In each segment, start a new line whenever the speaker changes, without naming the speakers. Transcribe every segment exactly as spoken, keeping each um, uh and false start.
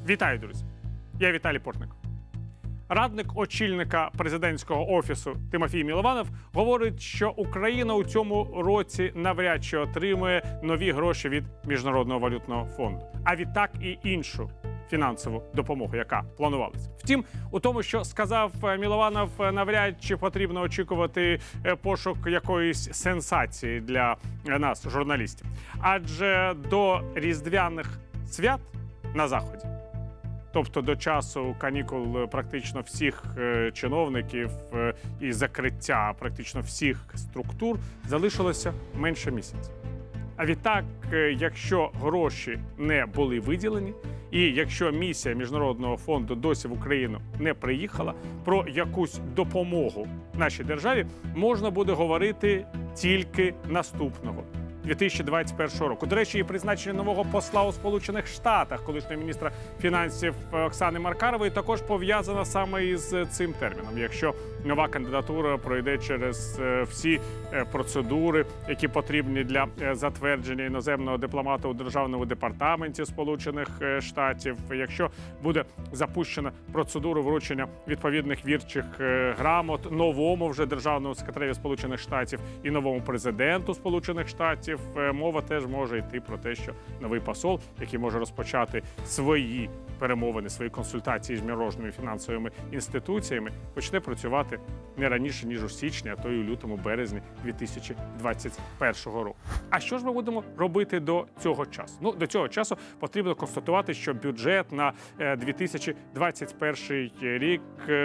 Вітаю, друзі! Я Віталій Портник. Радник очільника президентського офісу Тимофій Милованов говорить, що Україна у цьому році навряд чи отримує нові гроші від Міжнародного валютного фонду, а відтак і іншу фінансову допомогу, яка планувалася. Втім, у тому, що сказав Милованов, навряд чи потрібно очікувати пошук якоїсь сенсації для нас, журналістів. Адже до різдвяних свят на Заході, тобто до часу канікул практично всіх чиновників і закриття практично всіх структур, залишилося менше місяця. А відтак, якщо гроші не були виділені, і якщо місія Міжнародного фонду досі в Україну не приїхала, про якусь допомогу нашій державі можна буде говорити тільки наступного дві тисячі двадцять першого року. До речі, і призначення нового посла у Сполучених Штатах, колишнього міністра фінансів Оксани Маркарової, також пов'язана саме із цим терміном. Якщо нова кандидатура пройде через всі процедури, які потрібні для затвердження іноземного дипломата у Державному департаменті Сполучених Штатів, якщо буде запущена процедура вручення відповідних вірчих грамот новому вже державному секретарю Сполучених Штатів і новому президенту Сполучених Штатів, мова теж може йти про те, що новий посол, який може розпочати свої перемовини, свої консультації з міжнародними фінансовими інституціями, почне працювати не раніше, ніж у січні, а то й у лютому-березні дві тисячі двадцять першого року. А що ж ми будемо робити до цього часу? Ну, до цього часу потрібно констатувати, що бюджет на дві тисячі двадцять перший рік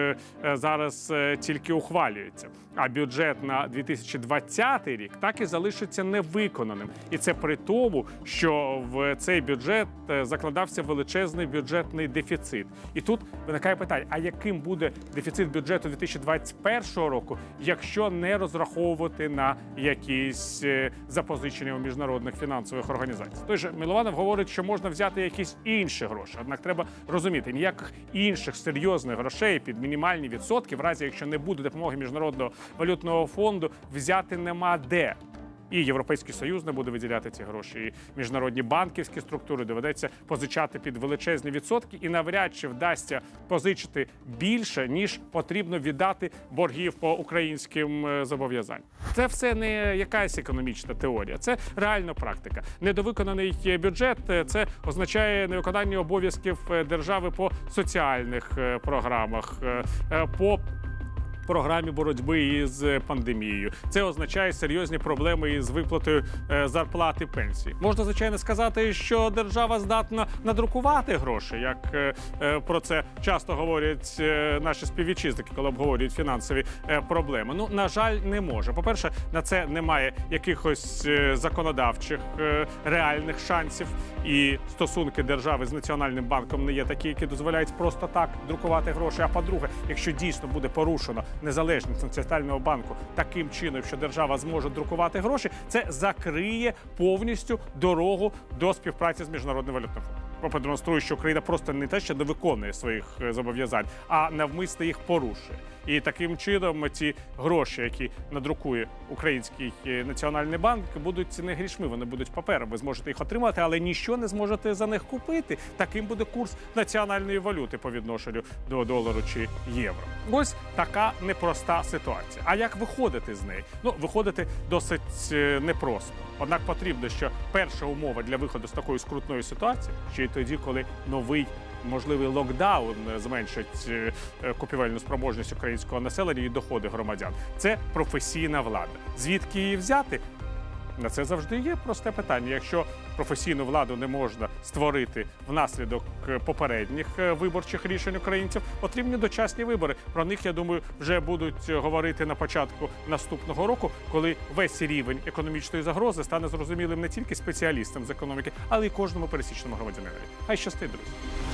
зараз тільки ухвалюється. А бюджет на дві тисячі двадцятий рік так і залишиться невиконаним. І це при тому, що в цей бюджет закладався величезний бюджетний дефіцит. І тут виникає питання, а яким буде дефіцит бюджету дві тисячі двадцять першого року, якщо не розраховувати на якісь запозичення у міжнародних фінансових організацій? Той же Милованов говорить, що можна взяти якісь інші гроші. Однак треба розуміти, ніяких інших серйозних грошей під мінімальні відсотки, в разі якщо не буде допомоги Міжнародного валютного фонду, взяти нема де. І Європейський Союз не буде виділяти ці гроші, і міжнародні банківські структури доведеться позичати під величезні відсотки, і навряд чи вдасться позичити більше, ніж потрібно віддати боргів по українським зобов'язанням. Це все не якась економічна теорія, це реальна практика. Недовиконаний бюджет – це означає невиконання обов'язків держави по соціальних програмах, по програмі боротьби із пандемією. Це означає серйозні проблеми із виплатою зарплат і пенсій. Можна, звичайно, сказати, що держава здатна надрукувати гроші, як про це часто говорять наші співвітчизники, коли обговорюють фінансові проблеми. Ну, на жаль, не може. По-перше, на це немає якихось законодавчих реальних шансів, і стосунки держави з Національним банком не є такі, які дозволяють просто так друкувати гроші. А по-друге, якщо дійсно буде порушено незалежність Національного банку таким чином, що держава зможе друкувати гроші, це закриє повністю дорогу до співпраці з Міжнародним валютним фондом. Продемонструє, що Україна просто не те, що не виконує своїх зобов'язань, а навмисно їх порушує. І таким чином ці гроші, які надрукує Український Національний банк, будуть не грішми, вони будуть папером. Ви зможете їх отримати, але ніщо не зможете за них купити. Таким буде курс національної валюти по відношенню до долару чи євро. Ось така непроста ситуація. А як виходити з неї? Ну, виходити досить непросто. Однак потрібно, що перша умова для виходу з такої скрутної ситуації, ще й тоді, коли новий можливий локдаун зменшить купівельну спроможність українського населення і доходи громадян, це професійна влада. Звідки її взяти? На це завжди є просте питання. Якщо професійну владу не можна створити внаслідок попередніх виборчих рішень українців, потрібні дочасні вибори. Про них, я думаю, вже будуть говорити на початку наступного року, коли весь рівень економічної загрози стане зрозумілим не тільки спеціалістам з економіки, але й кожному пересічному громадянинові. Хай щастить, друзі!